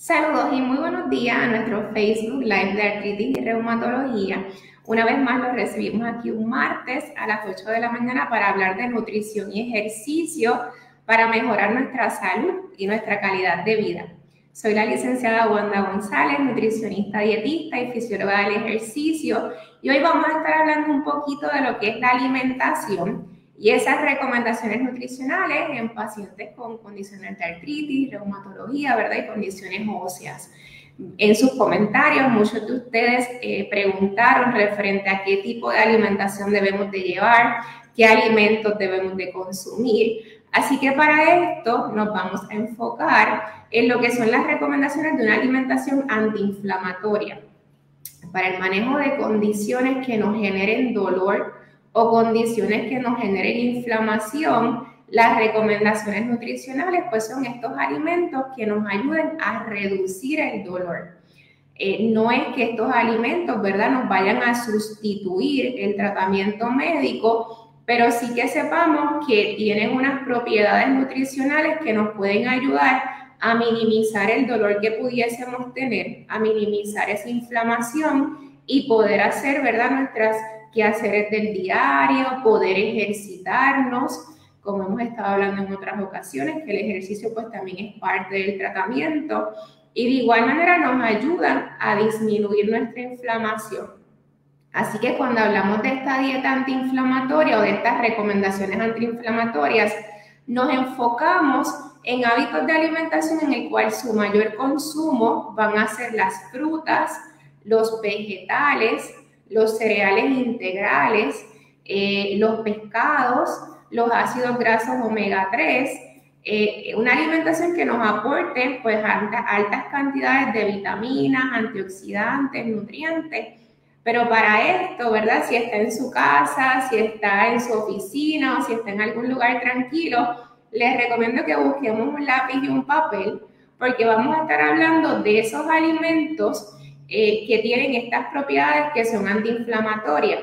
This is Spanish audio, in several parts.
Saludos y muy buenos días a nuestro Facebook Live de Artritis y Reumatología. Una vez más los recibimos aquí un martes a las 8 de la mañana para hablar de nutrición y ejercicio para mejorar nuestra salud y nuestra calidad de vida. Soy la licenciada Wanda González, nutricionista, dietista y fisióloga del ejercicio, y hoy vamos a estar hablando un poquito de lo que es la alimentación y esas recomendaciones nutricionales en pacientes con condiciones de artritis, reumatología, ¿verdad? Y condiciones óseas. En sus comentarios, muchos de ustedes preguntaron referente a qué tipo de alimentación debemos de llevar, qué alimentos debemos de consumir. Así que para esto nos vamos a enfocar en lo que son las recomendaciones de una alimentación antiinflamatoria para el manejo de condiciones que nos generen dolor o condiciones que nos generen inflamación. Las recomendaciones nutricionales pues son estos alimentos que nos ayuden a reducir el dolor. No es que estos alimentos, ¿verdad?, nos vayan a sustituir el tratamiento médico, pero sí que sepamos que tienen unas propiedades nutricionales que nos pueden ayudar a minimizar el dolor que pudiésemos tener, a minimizar esa inflamación y poder hacer, ¿verdad?, nuestras quehaceres del diario, poder ejercitarnos, como hemos estado hablando en otras ocasiones, que el ejercicio pues también es parte del tratamiento y de igual manera nos ayudan a disminuir nuestra inflamación. Así que cuando hablamos de esta dieta antiinflamatoria o de estas recomendaciones antiinflamatorias, nos enfocamos en hábitos de alimentación en el cual su mayor consumo van a ser las frutas, los vegetales, los cereales integrales, los pescados, los ácidos grasos omega 3, una alimentación que nos aporte pues altas cantidades de vitaminas, antioxidantes, nutrientes. Pero para esto, ¿verdad?, si está en su casa, si está en su oficina o si está en algún lugar tranquilo, les recomiendo que busquemos un lápiz y un papel porque vamos a estar hablando de esos alimentos que tienen estas propiedades que son antiinflamatorias.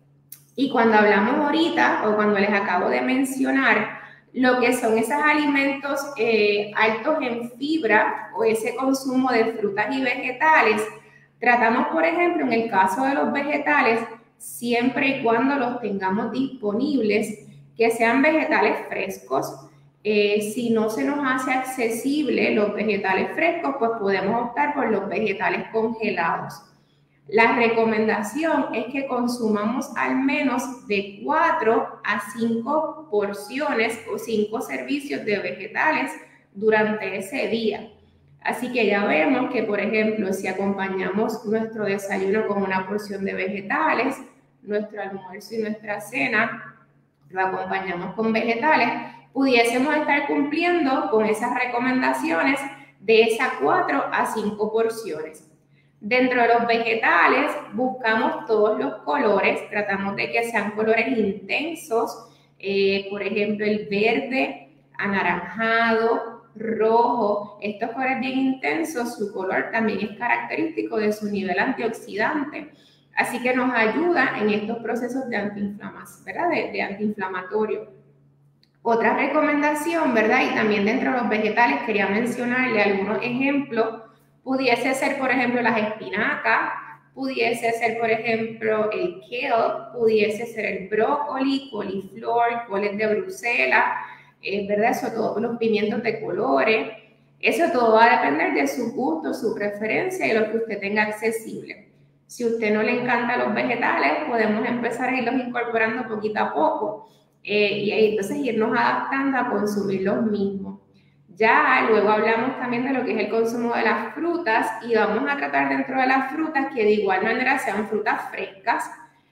Y cuando hablamos ahorita, o cuando les acabo de mencionar, lo que son esos alimentos altos en fibra o ese consumo de frutas y vegetales, tratamos, por ejemplo, en el caso de los vegetales, siempre y cuando los tengamos disponibles, que sean vegetales frescos. Si no se nos hace accesible los vegetales frescos, pues podemos optar por los vegetales congelados. La recomendación es que consumamos al menos de 4 a 5 porciones o 5 servicios de vegetales durante ese día. Así que ya vemos que, por ejemplo, si acompañamos nuestro desayuno con una porción de vegetales, nuestro almuerzo y nuestra cena lo acompañamos con vegetales, pudiésemos estar cumpliendo con esas recomendaciones de esas 4 a 5 porciones. Dentro de los vegetales buscamos todos los colores, tratamos de que sean colores intensos, por ejemplo el verde, anaranjado, rojo. Estos colores bien intensos, su color también es característico de su nivel antioxidante, así que nos ayuda en estos procesos de antiinflamación, ¿verdad?, de antiinflamatorio. Otra recomendación, ¿verdad?, y también dentro de los vegetales quería mencionarle algunos ejemplos. Pudiese ser, por ejemplo, las espinacas, pudiese ser, por ejemplo, el kale, pudiese ser el brócoli, coliflor, coles de Bruselas, ¿verdad? Eso todo, los pimientos de colores. Eso todo va a depender de su gusto, su preferencia y lo que usted tenga accesible. Si a usted no le encantan los vegetales, podemos empezar a irlos incorporando poquito a poco y entonces irnos adaptando a consumir los mismos. Ya luego hablamos también de lo que es el consumo de las frutas y vamos a tratar dentro de las frutas que de igual manera sean frutas frescas.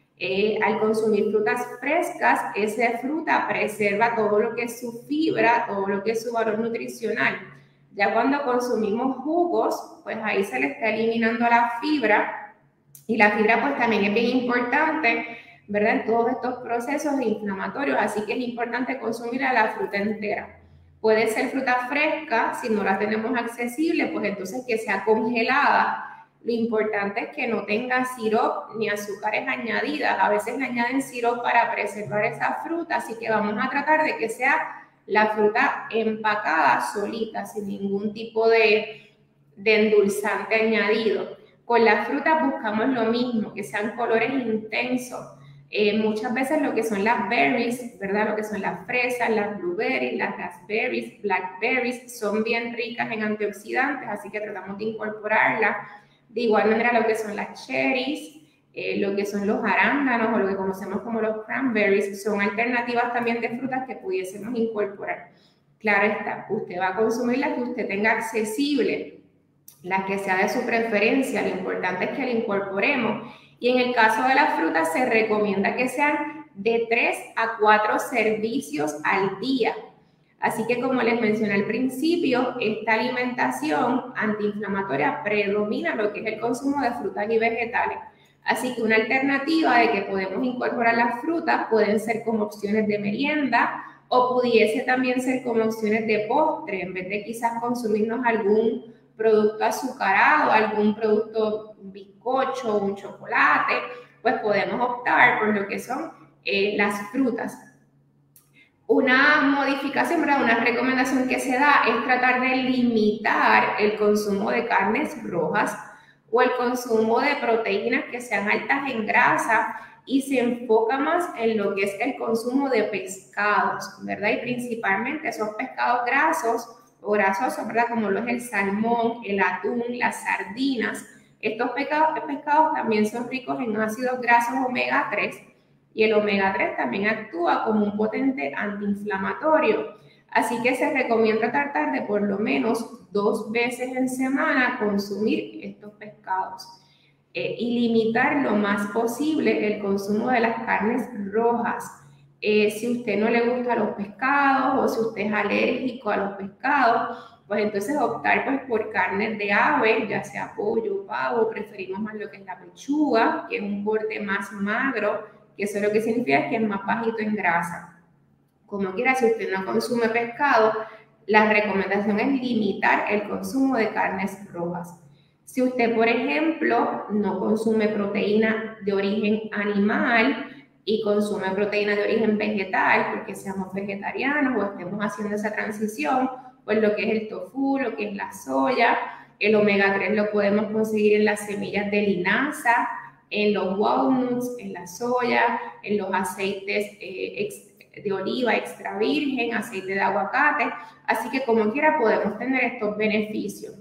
Al consumir frutas frescas, esa fruta preserva todo lo que es su fibra, todo lo que es su valor nutricional. Ya cuando consumimos jugos, pues ahí se le está eliminando la fibra y la fibra pues también es bien importante, ¿verdad?, en todos estos procesos inflamatorios, así que es importante consumir a la fruta entera. Puede ser fruta fresca, si no la tenemos accesible, pues entonces que sea congelada. Lo importante es que no tenga sirope ni azúcares añadidas. A veces le añaden sirope para preservar esa fruta, así que vamos a tratar de que sea la fruta empacada solita, sin ningún tipo de de endulzante añadido. Con las frutas buscamos lo mismo, que sean colores intensos. Muchas veces lo que son las berries, ¿verdad? Lo que son las fresas, las blueberries, las raspberries, blackberries, son bien ricas en antioxidantes, así que tratamos de incorporarlas. De igual manera lo que son las cherries, lo que son los arándanos o lo que conocemos como los cranberries, son alternativas también de frutas que pudiésemos incorporar. Claro está, usted va a consumir la que usted tenga accesible, la que sea de su preferencia, lo importante es que la incorporemos. Y en el caso de las frutas se recomienda que sean de 3 a 4 servicios al día. Así que como les mencioné al principio, esta alimentación antiinflamatoria predomina lo que es el consumo de frutas y vegetales. Así que una alternativa de que podemos incorporar las frutas pueden ser como opciones de merienda o pudiese también ser como opciones de postre, en vez de quizás consumirnos algún producto azucarado, algún producto, un bizcocho, un chocolate, pues podemos optar por lo que son las frutas. Una modificación, ¿verdad? Una recomendación que se da es tratar de limitar el consumo de carnes rojas o el consumo de proteínas que sean altas en grasa y se enfoca más en lo que es el consumo de pescados, ¿verdad? Y principalmente esos pescados grasos o grasosos, ¿verdad? Como lo es el salmón, el atún, las sardinas. Estos pescados también son ricos en ácidos grasos omega 3 y el omega 3 también actúa como un potente antiinflamatorio. Así que se recomienda tratar de por lo menos 2 veces en semana consumir estos pescados y limitar lo más posible el consumo de las carnes rojas. Si usted no le gustan los pescados o si usted es alérgico a los pescados, pues entonces optar pues, por carnes de ave, ya sea pollo, pavo, preferimos más lo que es la pechuga, que es un corte más magro, que eso lo que significa que es más bajito en grasa. Como quiera, si usted no consume pescado, la recomendación es limitar el consumo de carnes rojas. Si usted, por ejemplo, no consume proteína de origen animal y consume proteína de origen vegetal, porque seamos vegetarianos o estemos haciendo esa transición, pues lo que es el tofu, lo que es la soya, el omega 3 lo podemos conseguir en las semillas de linaza, en los walnuts, en la soya, en los aceites de oliva extra virgen, aceite de aguacate, así que como quiera podemos tener estos beneficios.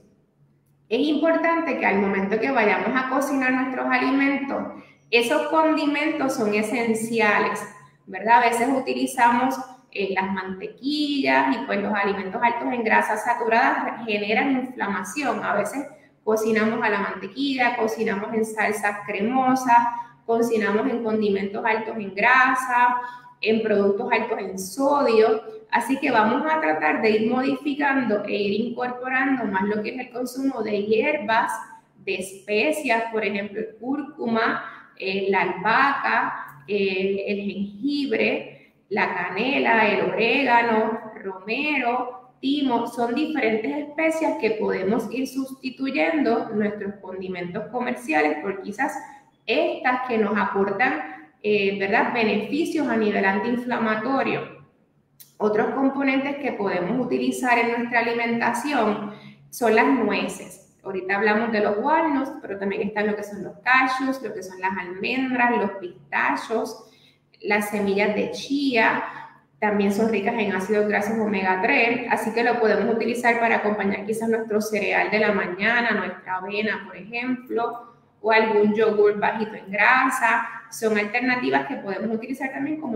Es importante que al momento que vayamos a cocinar nuestros alimentos, esos condimentos son esenciales, ¿verdad? A veces utilizamos las mantequillas y pues los alimentos altos en grasas saturadas generan inflamación. A veces cocinamos a la mantequilla, cocinamos en salsas cremosas, cocinamos en condimentos altos en grasa, en productos altos en sodio, así que vamos a tratar de ir modificando e ir incorporando más lo que es el consumo de hierbas, de especias, por ejemplo, el cúrcuma, la albahaca, el jengibre, la canela, el orégano, romero, timo, son diferentes especias que podemos ir sustituyendo nuestros condimentos comerciales por quizás estas que nos aportan ¿verdad? Beneficios a nivel antiinflamatorio. Otros componentes que podemos utilizar en nuestra alimentación son las nueces. Ahorita hablamos de los walnuts, pero también están lo que son los cashews, lo que son las almendras, los pistachos, las semillas de chía. También son ricas en ácidos grasos omega 3, así que lo podemos utilizar para acompañar quizás nuestro cereal de la mañana, nuestra avena, por ejemplo, o algún yogur bajito en grasa. Son alternativas que podemos utilizar también como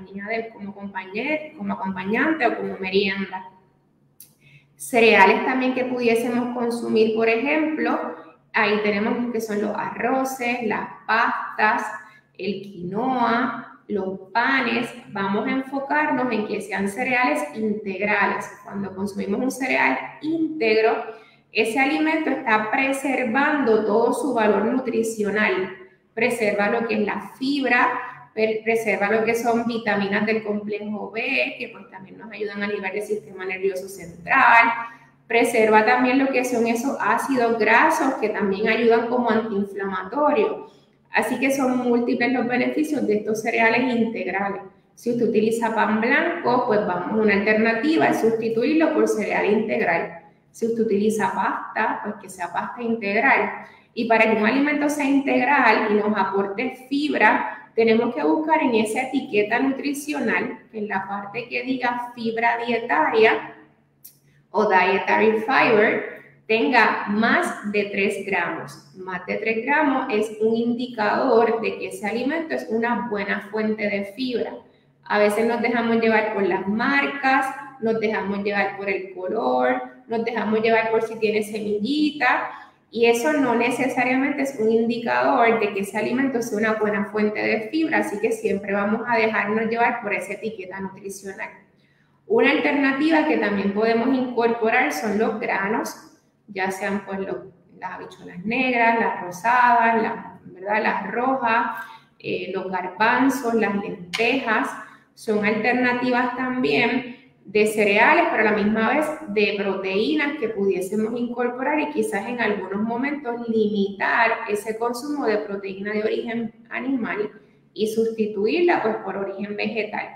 como acompañante o como merienda. Cereales también que pudiésemos consumir, por ejemplo, ahí tenemos lo que son los arroces, las pastas, el quinoa, los panes. Vamos a enfocarnos en que sean cereales integrales. Cuando consumimos un cereal íntegro, ese alimento está preservando todo su valor nutricional, preserva lo que es la fibra, preserva lo que son vitaminas del complejo B, que pues también nos ayudan a nivel del sistema nervioso central, preserva también lo que son esos ácidos grasos que también ayudan como antiinflamatorio. Así que son múltiples los beneficios de estos cereales integrales. Si usted utiliza pan blanco, pues vamos a una alternativa, es sustituirlo por cereal integral. Si usted utiliza pasta, pues que sea pasta integral. Y para que un alimento sea integral y nos aporte fibra, tenemos que buscar en esa etiqueta nutricional, en la parte que diga fibra dietaria o dietary fiber, tenga más de 3 gramos. Más de 3 gramos es un indicador de que ese alimento es una buena fuente de fibra. A veces nos dejamos llevar por las marcas, nos dejamos llevar por el color, nos dejamos llevar por si tiene semillita, y eso no necesariamente es un indicador de que ese alimento sea una buena fuente de fibra, así que siempre vamos a dejarnos llevar por esa etiqueta nutricional. Una alternativa que también podemos incorporar son los granos, ya sean pues las habichuelas negras, las rosadas, las rojas, los garbanzos, las lentejas. Son alternativas también de cereales, pero a la misma vez de proteínas que pudiésemos incorporar y quizás en algunos momentos limitar ese consumo de proteína de origen animal y sustituirla pues por origen vegetal.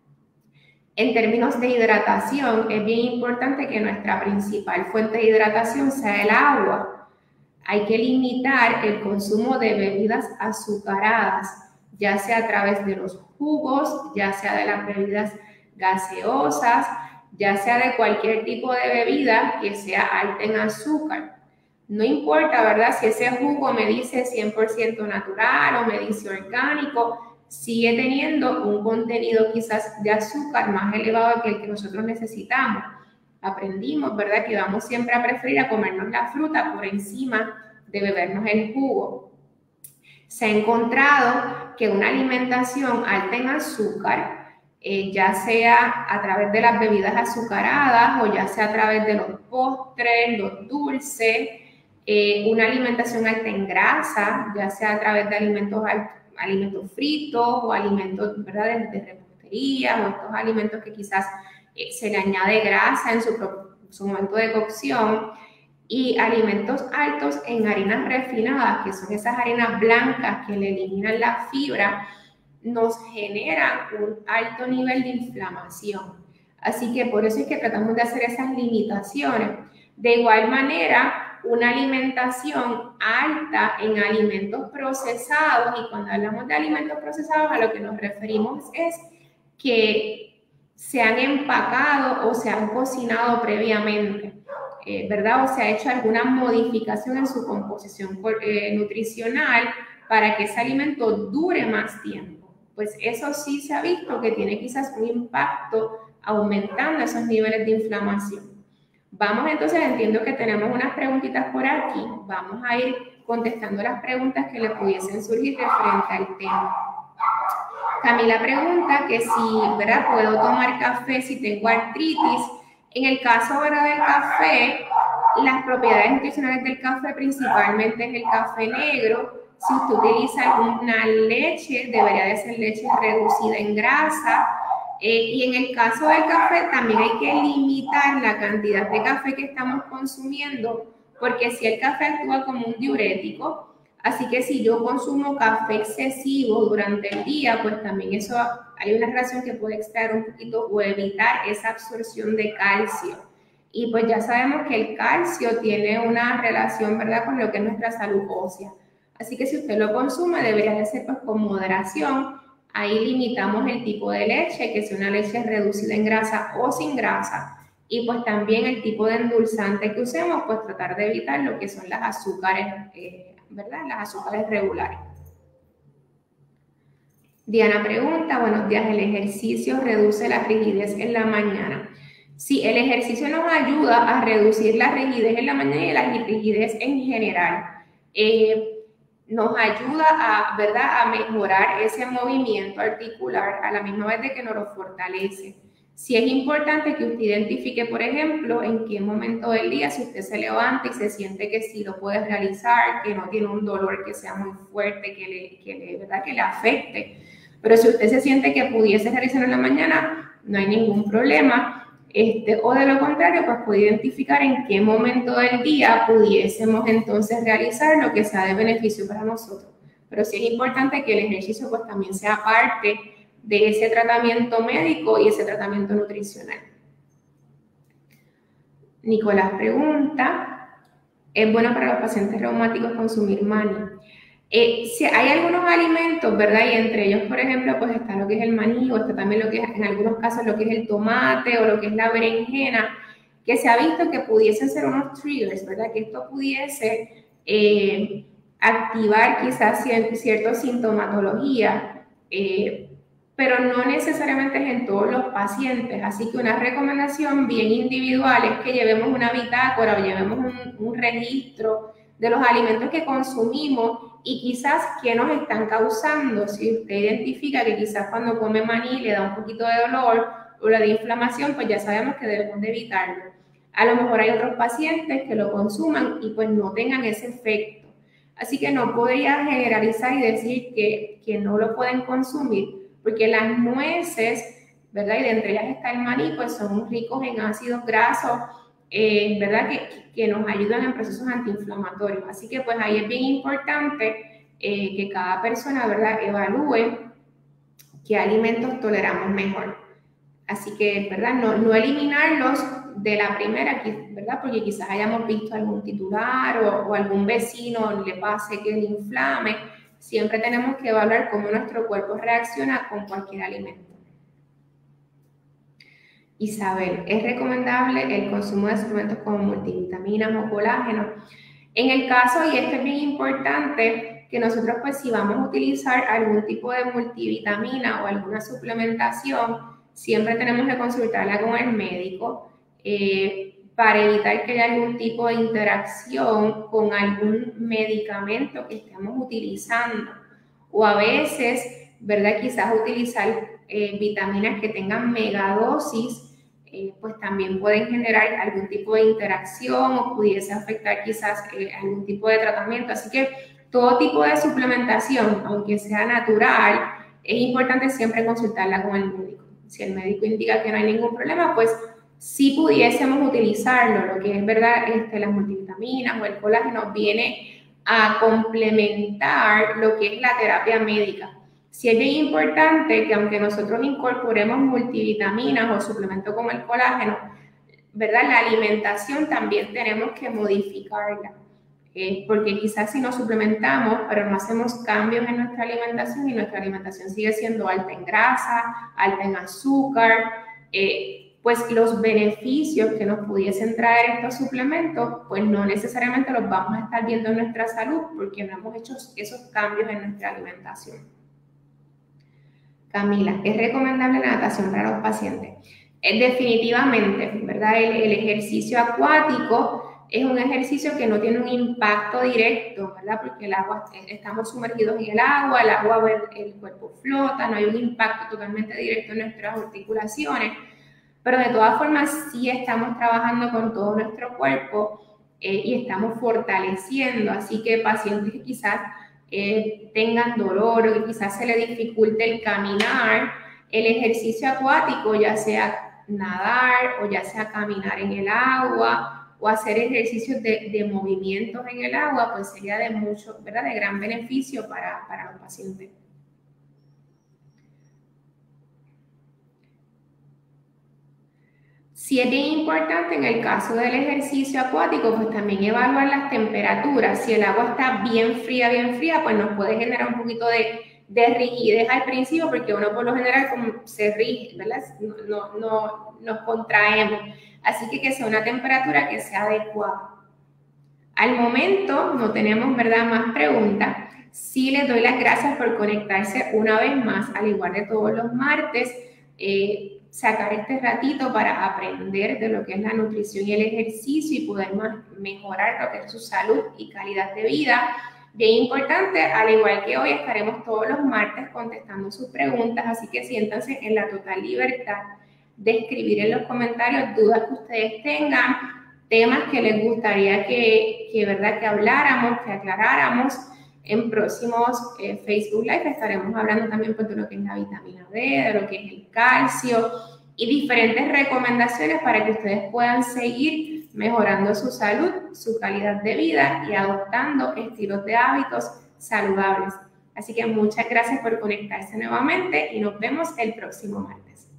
En términos de hidratación, es bien importante que nuestra principal fuente de hidratación sea el agua. Hay que limitar el consumo de bebidas azucaradas, ya sea a través de los jugos, ya sea de las bebidas gaseosas, ya sea de cualquier tipo de bebida que sea alta en azúcar. No importa, ¿verdad? Si ese jugo me dice 100% natural o me dice orgánico, sigue teniendo un contenido quizás de azúcar más elevado que el que nosotros necesitamos. Aprendimos, ¿verdad?, que vamos siempre a preferir a comernos la fruta por encima de bebernos el jugo. Se ha encontrado que una alimentación alta en azúcar, ya sea a través de las bebidas azucaradas o ya sea a través de los postres, los dulces, una alimentación alta en grasa, ya sea a través de alimentos fritos o alimentos, ¿verdad?, de repostería, o estos alimentos que quizás se le añade grasa en su momento de cocción, y alimentos altos en harinas refinadas, que son esas harinas blancas que le eliminan la fibra, nos generan un alto nivel de inflamación. Así que por eso es que tratamos de hacer esas limitaciones. De igual manera, una alimentación alta en alimentos procesados, y cuando hablamos de alimentos procesados a lo que nos referimos es que se han empacado o se han cocinado previamente, ¿verdad? O se ha hecho alguna modificación en su composición nutricional para que ese alimento dure más tiempo. Pues eso sí se ha visto que tiene quizás un impacto aumentando esos niveles de inflamación. Vamos entonces, entiendo que tenemos unas preguntitas por aquí. Vamos a ir contestando las preguntas que le pudiesen surgir referente al tema. Camila pregunta que si, ¿verdad?, puedo tomar café si tengo artritis. En el caso, ¿verdad?, del café, las propiedades nutricionales del café principalmente es el café negro. Si usted utiliza alguna leche, debería de ser leche reducida en grasa. Y en el caso del café también hay que limitar la cantidad de café que estamos consumiendo, porque si el café actúa como un diurético, así que si yo consumo café excesivo durante el día, pues también eso hay una relación que puede extraer un poquito o evitar esa absorción de calcio. Y pues ya sabemos que el calcio tiene una relación, ¿verdad?, con lo que es nuestra salud ósea. Así que si usted lo consume, debería de ser pues con moderación. Ahí limitamos el tipo de leche, que sea una leche reducida en grasa o sin grasa. Y pues también el tipo de endulzante que usemos, pues tratar de evitar lo que son las azúcares, ¿verdad?, las azúcares regulares. Diana pregunta, buenos días, ¿el ejercicio reduce la rigidez en la mañana? Sí, el ejercicio nos ayuda a reducir la rigidez en la mañana y la rigidez en general. Nos ayuda ¿verdad?, a mejorar ese movimiento articular a la misma vez de que nos lo fortalece. Sí es importante que usted identifique, por ejemplo, en qué momento del día, si usted se levanta y se siente que sí lo puede realizar, que no tiene un dolor que sea muy fuerte, ¿verdad?, que le afecte. Pero si usted se siente que pudiese realizarlo en la mañana, no hay ningún problema. O de lo contrario, pues puede identificar en qué momento del día pudiésemos entonces realizar lo que sea de beneficio para nosotros. Pero sí es importante que el ejercicio pues también sea parte de ese tratamiento médico y ese tratamiento nutricional. Nicolás pregunta, ¿es bueno para los pacientes reumáticos consumir maní? Si hay algunos alimentos, ¿verdad? Y entre ellos, por ejemplo, pues está lo que es el maní, o está también lo que es, en algunos casos, lo que es el tomate o lo que es la berenjena, que se ha visto que pudiesen ser unos triggers, ¿verdad? Que esto pudiese activar quizás cierta sintomatología, pero no necesariamente es en todos los pacientes. Así que una recomendación bien individual es que llevemos una bitácora o llevemos un registro de los alimentos que consumimos y quizás qué nos están causando. Si usted identifica que quizás cuando come maní le da un poquito de dolor o le da inflamación, pues ya sabemos que debemos de evitarlo. A lo mejor hay otros pacientes que lo consuman y pues no tengan ese efecto. Así que no podría generalizar y decir que no lo pueden consumir, porque las nueces, ¿verdad? Y de entre ellas está el maní, pues son ricos en ácidos grasos, ¿verdad? Que nos ayudan en procesos antiinflamatorios. Así que pues ahí es bien importante que cada persona, ¿verdad? Evalúe qué alimentos toleramos mejor. Así que, ¿verdad? No eliminarlos de la primera, ¿verdad? Porque quizás hayamos visto algún titular o algún vecino le pase que le inflame. Siempre tenemos que evaluar cómo nuestro cuerpo reacciona con cualquier alimento. Isabel, ¿es recomendable el consumo de suplementos como multivitaminas o colágeno? En el caso, y esto es bien importante, que nosotros pues si vamos a utilizar algún tipo de multivitamina o alguna suplementación, siempre tenemos que consultarla con el médico para evitar que haya algún tipo de interacción con algún medicamento que estemos utilizando. O a veces, ¿verdad? Quizás utilizar vitaminas que tengan megadosis, pues también pueden generar algún tipo de interacción o pudiese afectar quizás algún tipo de tratamiento. Así que todo tipo de suplementación, aunque sea natural, es importante siempre consultarla con el médico. Si el médico indica que no hay ningún problema, pues sí pudiésemos utilizarlo. Lo que es verdad, las multivitaminas o el colágeno viene a complementar lo que es la terapia médica. Sí es bien importante que aunque nosotros incorporemos multivitaminas o suplementos como el colágeno, ¿verdad? La alimentación también tenemos que modificarla. Porque quizás si nos suplementamos, pero no hacemos cambios en nuestra alimentación y nuestra alimentación sigue siendo alta en grasa, alta en azúcar, pues los beneficios que nos pudiesen traer estos suplementos, pues no necesariamente los vamos a estar viendo en nuestra salud porque no hemos hecho esos cambios en nuestra alimentación. Camila, ¿es recomendable la natación para los pacientes? Definitivamente, ¿verdad? El ejercicio acuático es un ejercicio que no tiene un impacto directo, ¿verdad? Porque el agua, estamos sumergidos en el agua, el cuerpo flota, no hay un impacto totalmente directo en nuestras articulaciones, pero de todas formas sí estamos trabajando con todo nuestro cuerpo y estamos fortaleciendo, así que pacientes que quizás tengan dolor o que quizás se le dificulte el caminar, el ejercicio acuático, ya sea nadar o ya sea caminar en el agua o hacer ejercicios de movimientos en el agua, pues sería de mucho, ¿verdad? De gran beneficio para los pacientes. Sí es bien importante en el caso del ejercicio acuático, pues también evaluar las temperaturas. Si el agua está bien fría, pues nos puede generar un poquito de rigidez al principio, porque uno por lo general como se rige, ¿verdad? No nos contraemos. Así que sea una temperatura que sea adecuada. Al momento no tenemos, ¿verdad?, más preguntas. Sí les doy las gracias por conectarse una vez más, al igual de todos los martes. Sacar este ratito para aprender de lo que es la nutrición y el ejercicio y poder mejorar lo que es su salud y calidad de vida. Bien importante, al igual que hoy estaremos todos los martes contestando sus preguntas, así que siéntanse en la total libertad de escribir en los comentarios dudas que ustedes tengan, temas que les gustaría ¿verdad? Que habláramos, que aclaráramos. En próximos Facebook Live estaremos hablando también pues, de lo que es la vitamina D, de lo que es el calcio y diferentes recomendaciones para que ustedes puedan seguir mejorando su salud, su calidad de vida y adoptando estilos de hábitos saludables. Así que muchas gracias por conectarse nuevamente y nos vemos el próximo martes.